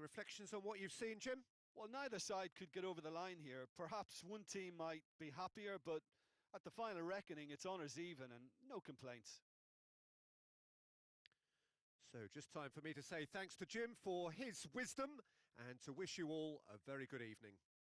reflections on what you've seen, Jim? Well, neither side could get over the line here. Perhaps one team might be happier, but at the final reckoning, it's honours even and no complaints. So just time for me to say thanks to Jim for his wisdom and to wish you all a very good evening.